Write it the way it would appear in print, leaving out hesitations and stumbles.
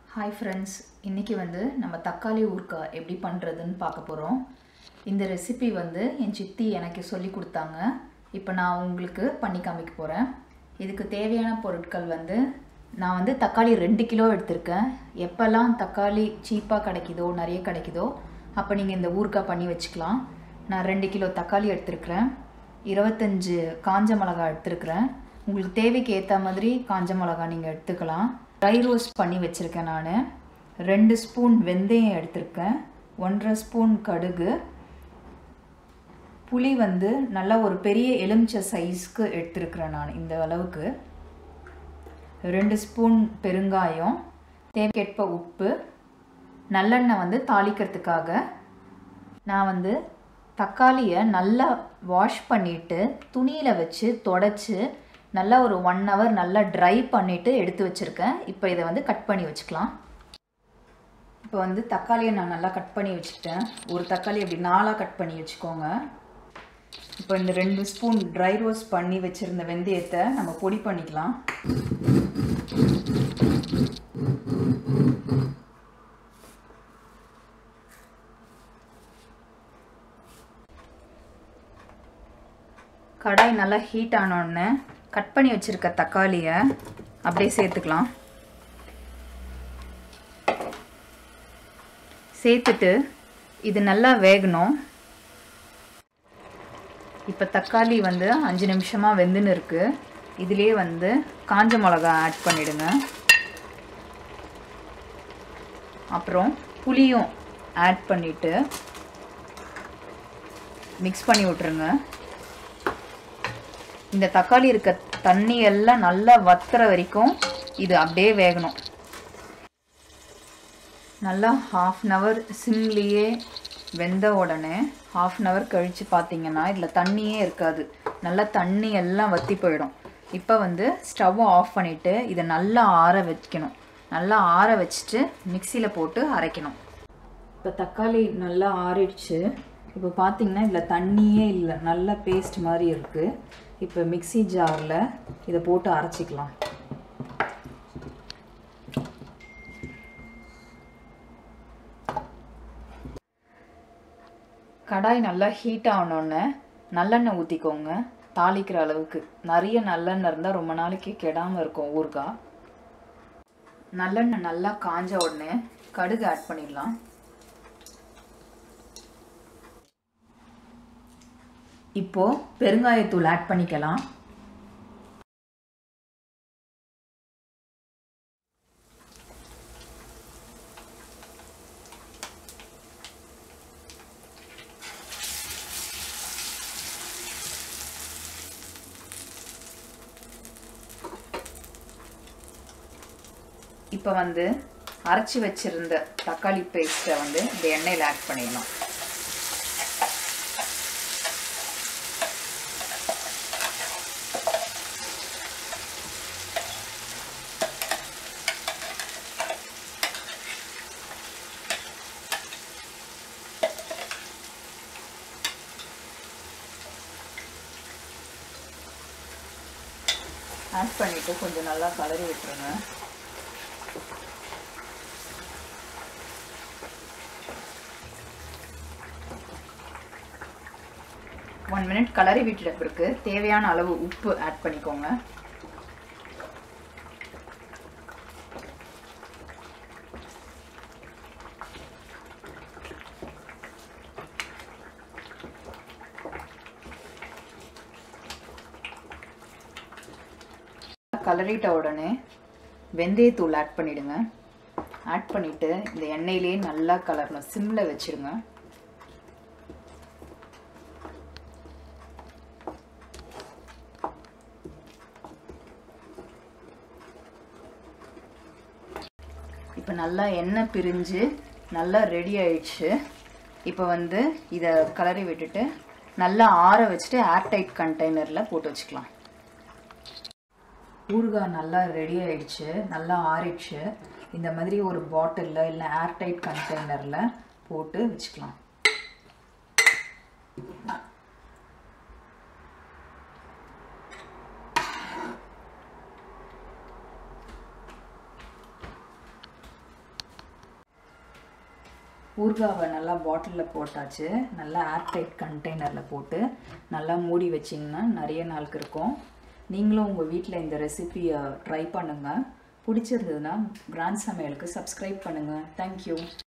Hi friends, இன்னைக்கு நம்ம தக்காளி ஊறுகாய் எப்படி பண்றதுன்னு பார்க்க போறோம். இந்த ரெசிபி என் சித்தி எனக்கு சொல்லி கொடுத்தாங்க. இப்போ நான் உங்களுக்கு பண்ணி காமிக்க போறேன். இதுக்கு தேவையான பொருட்கள் நான் தக்காளி 2 கிலோ எடுத்துர்க்கேன். எப்பலாம் தக்காளி சீப்பா கிடைக்குதோ, நிறைய கிடைக்குதோ அப்ப நீங்க இந்த ஊறுகாய் பண்ணி வச்சுக்கலாம். நான் 2 கிலோ தக்காளி எடுத்துர்க்கேன். 25 காஞ்ச மிளகாய் எடுத்துர்க்கேன். உங்களுக்கு தேவைக்கு ஏத்த மாதிரி காஞ்ச மிளகாய் நீங்க எடுத்துக்கலாம். ட்ரை ரோஸ்ட் பண்ணி வச்சிருக்கேன் நான். 2 ஸ்பூன் வெந்தயம் எடுத்துர்க்கேன். 1.5 ஸ்பூன் கடுகு. புளி நல்ல ஒரு பெரிய எலுமிச்சை சைஸ்க்கு எடுத்துர்க்கேன் நான் இந்த அளவுக்கு. 2 ஸ்பூன் பெருங்காயம், தேவைக்கேற்ப உப்பு, நல்லெண்ணெய் தாளிக்கிறதுக்காக. நான் தக்காளியை நல்லா வாஷ் பண்ணிட்டு துணியில வச்சு தொடச்சு நல்லா ஒரு 1 hour நல்லா ட்ரை பண்ணிட்டு எடுத்து வச்சிருக்கேன். இப்போ இதை கட் பண்ணி வச்சுக்கலாம். இப்போ தக்காளியை நான் நல்லா கட் பண்ணி வச்சுட்டேன். ஒரு தக்காளி அப்படி 4ஆ கட் பண்ணி வச்சுக்கோங்க. இப்போ இந்த 2 ஸ்பூன் ட்ரை ரோஸ்ட் பண்ணி வச்சிருந்த வெந்தயத்தை நம்ம பொடி பண்ணிக்கலாம். கடாய் நல்லா ஹீட் ஆனோடனே கட் பண்ணி வச்சிருக்க தக்காளியை அப்படியே சேர்த்துக்கலாம். சேர்த்துட்டு இது நல்லா வேகணும். இப்போ தக்காளி 5 நிமிஷமா வெந்துன்னு இருக்கு. இதுலயே காஞ்ச மிளகாய் ஆட் பண்ணிடுங்க. அப்புறம் புளியும் ஆட் பண்ணிட்டு மிக்ஸ் பண்ணி விட்டுருங்க. இந்த தக்காளி இருக்க தண்ணி எல்லாம் நல்லா வத்துற வரைக்கும் இது அப்படியே வேகணும். நல்லா 1/2 hour சிம்லயே வெந்த உடனே 1/2 hour கழிச்சு பார்த்தீங்கன்னா இதில் தண்ணியே இருக்காது. நல்லா தண்ணி எல்லாம் வத்தி போயிடும். இப்போ ஸ்டவ் ஆஃப் பண்ணிட்டு இதை நல்லா ஆற வைக்கணும். நல்லா ஆற வச்சுட்டு மிக்சியில் போட்டு அரைக்கணும். இப்போ தக்காளி நல்லா ஆறிடுச்சு. இப்போ பார்த்தீங்கன்னா இதில் தண்ணியே இல்லை, நல்ல பேஸ்ட் மாதிரி இருக்குது. இப்போ மிக்ஸி ஜாரில் இதை போட்டு அரைச்சிக்கலாம். கடாய் நல்லா ஹீட் ஆனோடனே நல்லெண்ணெய் ஊற்றிக்கோங்க. தாளிக்கிற அளவுக்கு நிறைய நல்லெண்ணெய் இருந்தால் ரொம்ப நாளைக்கு கெடாமல் இருக்கும் ஊறுகாய். நல்லெண்ணெய் நல்லா காஞ்ச உடனே கடுகு ஆட் பண்ணிடலாம். இப்போ பெருங்காயத்தூள் ஆட் பண்ணிக்கலாம். இப்போ அரைச்சி வச்சிருந்த தக்காளி பேஸ்ட்டை இந்த எண்ணெயில் ஆட் பண்ணிடலாம். ஆட் பண்ணிட்டு கொஞ்சம் நல்லா கலரி விட்டுருங்க. ஒன் மினிட் கலரி விட்டுட்ட பிறகு தேவையான அளவு உப்பு ஆட் பண்ணிக்கோங்க. கலரிட்ட உடனே வெந்தயத்தூள் ஆட் பண்ணிடுங்க. ஆட் பண்ணிட்டு இந்த எண்ணெயிலே நல்லா கலரணும். சிம்ல வச்சிருங்க. இப்போ நல்லா எண்ணெய் பிரிஞ்சு நல்லா ரெடி ஆயிடுச்சு. இப்போ இதை கலரி விட்டுட்டு நல்லா ஆற வச்சுட்டு ஏர்டைட் கண்டெய்னரில் போட்டு வச்சுக்கலாம். ஊறுகாய் நல்லா ரெடி ஆயிடுச்சு, நல்லா ஆறிடுச்சு. இந்த மாதிரி ஒரு பாட்டிலில் இல்லை ஏர்டைட் கண்டெய்னரில் போட்டு வச்சுக்கலாம். ஊறுகாவை நல்லா பாட்டிலில் போட்டாச்சு. நல்லா ஏர்டைட் கண்டெய்னரில் போட்டு நல்லா மூடி வச்சிங்கன்னா நிறைய நாளுக்கு இருக்கும். நீங்களும் உங்கள் வீட்டில் இந்த ரெசிபியை ட்ரை பண்ணுங்கள். பிடிச்சிருந்ததுன்னா கிராண்ட் சமையலுக்கு சப்ஸ்கிரைப் பண்ணுங்கள். தேங்க்யூ.